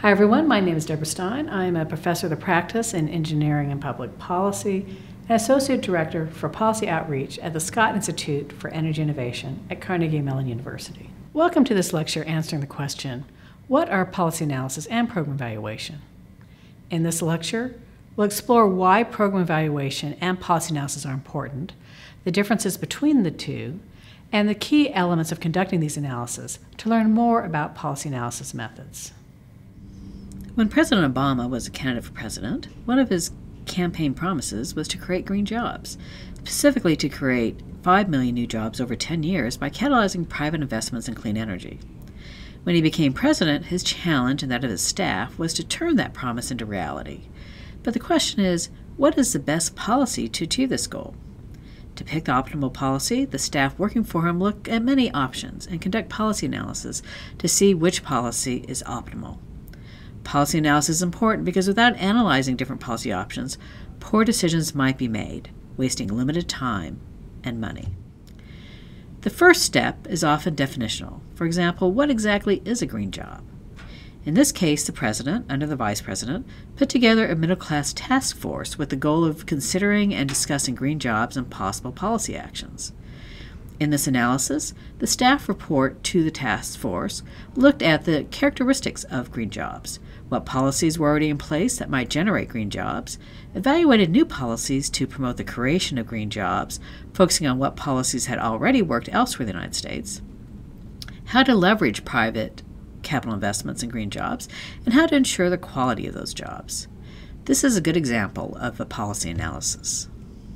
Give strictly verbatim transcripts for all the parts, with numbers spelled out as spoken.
Hi everyone, my name is Deborah Stine. I am a professor of the practice in engineering and public policy and associate director for policy outreach at the Scott Institute for Energy Innovation at Carnegie Mellon University. Welcome to this lecture answering the question, what are policy analysis and program evaluation? In this lecture, we'll explore why program evaluation and policy analysis are important, the differences between the two, and the key elements of conducting these analyses to learn more about policy analysis methods. When President Obama was a candidate for president, one of his campaign promises was to create green jobs, specifically to create five million new jobs over ten years by catalyzing private investments in clean energy. When he became president, his challenge and that of his staff was to turn that promise into reality. But the question is, what is the best policy to achieve this goal? To pick the optimal policy, the staff working for him look at many options and conduct policy analysis to see which policy is optimal. Policy analysis is important because without analyzing different policy options, poor decisions might be made, wasting limited time and money. The first step is often definitional. For example, what exactly is a green job? In this case, the president, under the vice president, put together a middle-class task force with the goal of considering and discussing green jobs and possible policy actions. In this analysis, the staff report to the task force looked at the characteristics of green jobs, what policies were already in place that might generate green jobs, evaluated new policies to promote the creation of green jobs, focusing on what policies had already worked elsewhere in the United States, how to leverage private capital investments in green jobs, and how to ensure the quality of those jobs. This is a good example of a policy analysis.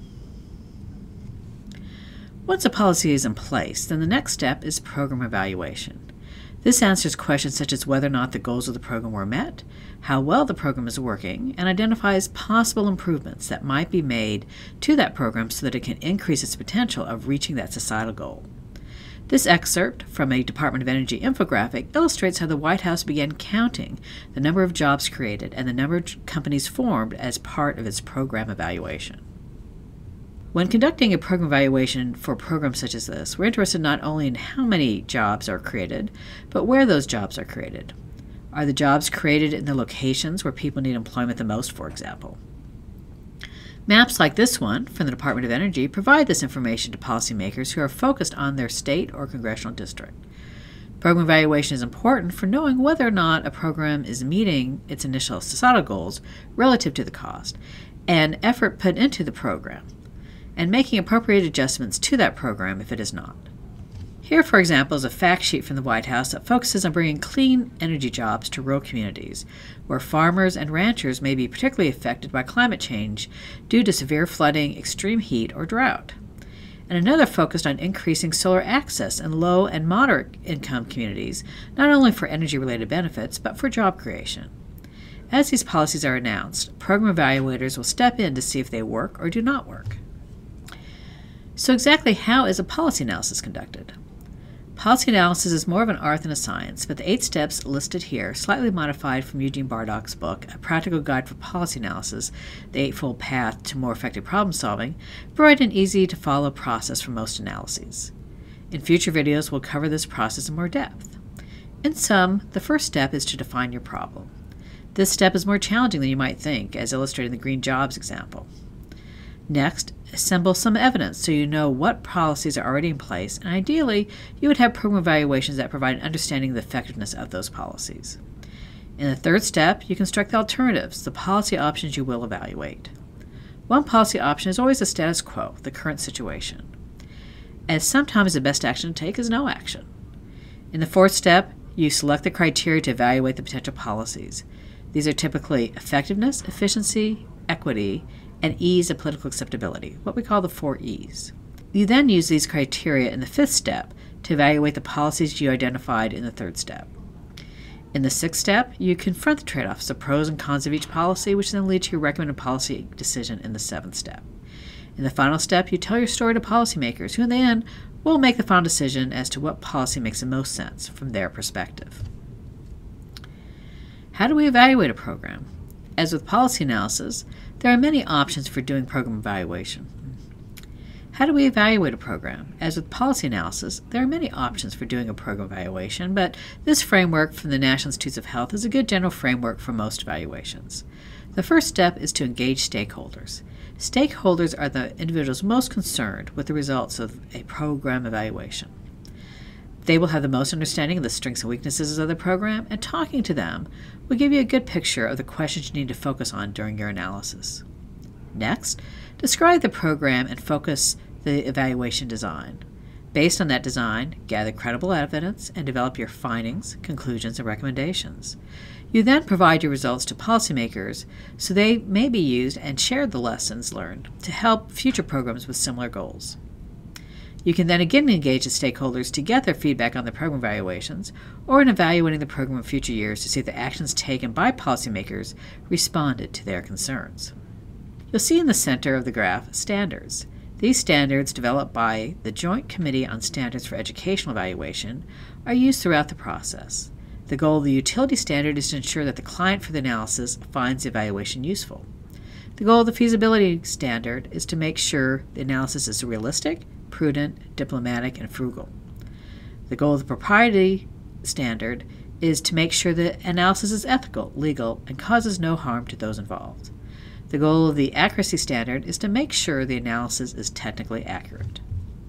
Once a policy is in place, then the next step is program evaluation. This answers questions such as whether or not the goals of the program were met, how well the program is working, and identifies possible improvements that might be made to that program so that it can increase its potential of reaching that societal goal. This excerpt from a Department of Energy infographic illustrates how the White House began counting the number of jobs created and the number of companies formed as part of its program evaluation. When conducting a program evaluation for programs such as this, we're interested not only in how many jobs are created, but where those jobs are created. Are the jobs created in the locations where people need employment the most, for example? Maps like this one from the Department of Energy provide this information to policymakers who are focused on their state or congressional district. Program evaluation is important for knowing whether or not a program is meeting its initial societal goals relative to the cost and effort put into the program, and making appropriate adjustments to that program if it is not. Here, for example, is a fact sheet from the White House that focuses on bringing clean energy jobs to rural communities, where farmers and ranchers may be particularly affected by climate change due to severe flooding, extreme heat, or drought. And another focused on increasing solar access in low and moderate income communities, not only for energy-related benefits, but for job creation. As these policies are announced, program evaluators will step in to see if they work or do not work. So exactly how is a policy analysis conducted? Policy analysis is more of an art than a science, but the eight steps listed here, slightly modified from Eugene Bardach's book, A Practical Guide for Policy Analysis, The Eightfold Path to More Effective Problem Solving, provide an easy-to-follow process for most analyses. In future videos, we'll cover this process in more depth. In sum, the first step is to define your problem. This step is more challenging than you might think, as illustrated in the green jobs example. Next, assemble some evidence so you know what policies are already in place, and ideally, you would have program evaluations that provide an understanding of the effectiveness of those policies. In the third step, you construct the alternatives, the policy options you will evaluate. One policy option is always the status quo, the current situation, as sometimes the best action to take is no action. In the fourth step, you select the criteria to evaluate the potential policies. These are typically effectiveness, efficiency, equity, and ease of political acceptability, what we call the four E's. You then use these criteria in the fifth step to evaluate the policies you identified in the third step. In the sixth step, you confront the trade-offs, the pros and cons of each policy, which then lead to your recommended policy decision in the seventh step. In the final step, you tell your story to policymakers, who in the end will make the final decision as to what policy makes the most sense from their perspective. How do we evaluate a program? As with policy analysis, there are many options for doing program evaluation. How do we evaluate a program? As with policy analysis, there are many options for doing a program evaluation, but this framework from the National Institutes of Health is a good general framework for most evaluations. The first step is to engage stakeholders. Stakeholders are the individuals most concerned with the results of a program evaluation. They will have the most understanding of the strengths and weaknesses of the program, and talking to them will give you a good picture of the questions you need to focus on during your analysis. Next, describe the program and focus the evaluation design. Based on that design, gather credible evidence and develop your findings, conclusions, and recommendations. You then provide your results to policymakers so they may be used and share the lessons learned to help future programs with similar goals. You can then again engage the stakeholders to get their feedback on the program evaluations or in evaluating the program in future years to see if the actions taken by policymakers responded to their concerns. You'll see in the center of the graph standards. These standards, developed by the Joint Committee on Standards for Educational Evaluation, are used throughout the process. The goal of the utility standard is to ensure that the client for the analysis finds the evaluation useful. The goal of the feasibility standard is to make sure the analysis is realistic, prudent, diplomatic, and frugal. The goal of the propriety standard is to make sure the analysis is ethical, legal, and causes no harm to those involved. The goal of the accuracy standard is to make sure the analysis is technically accurate.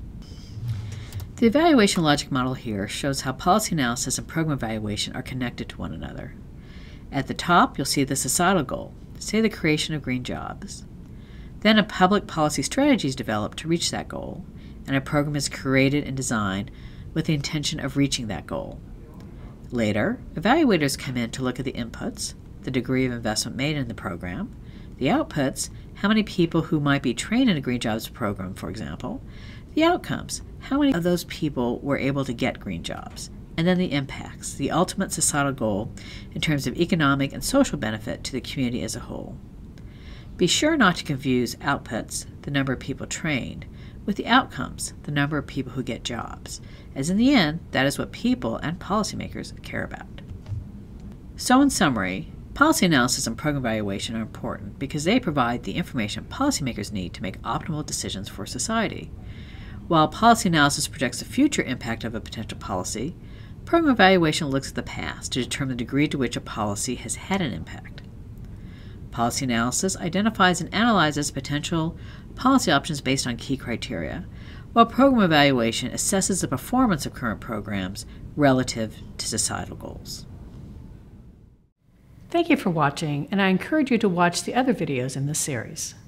The evaluation logic model here shows how policy analysis and program evaluation are connected to one another. At the top, you'll see the societal goal, say the creation of green jobs. Then a public policy strategy is developed to reach that goal, and a program is created and designed with the intention of reaching that goal. Later, evaluators come in to look at the inputs, the degree of investment made in the program, the outputs, how many people who might be trained in a green jobs program, for example, the outcomes, how many of those people were able to get green jobs, and then the impacts, the ultimate societal goal in terms of economic and social benefit to the community as a whole. Be sure not to confuse outputs, the number of people trained, with the outcomes, the number of people who get jobs, as in the end, that is what people and policymakers care about. So in summary, policy analysis and program evaluation are important because they provide the information policymakers need to make optimal decisions for society. While policy analysis projects the future impact of a potential policy, program evaluation looks at the past to determine the degree to which a policy has had an impact. Policy analysis identifies and analyzes potential policy options based on key criteria, while program evaluation assesses the performance of current programs relative to societal goals. Thank you for watching, and I encourage you to watch the other videos in this series.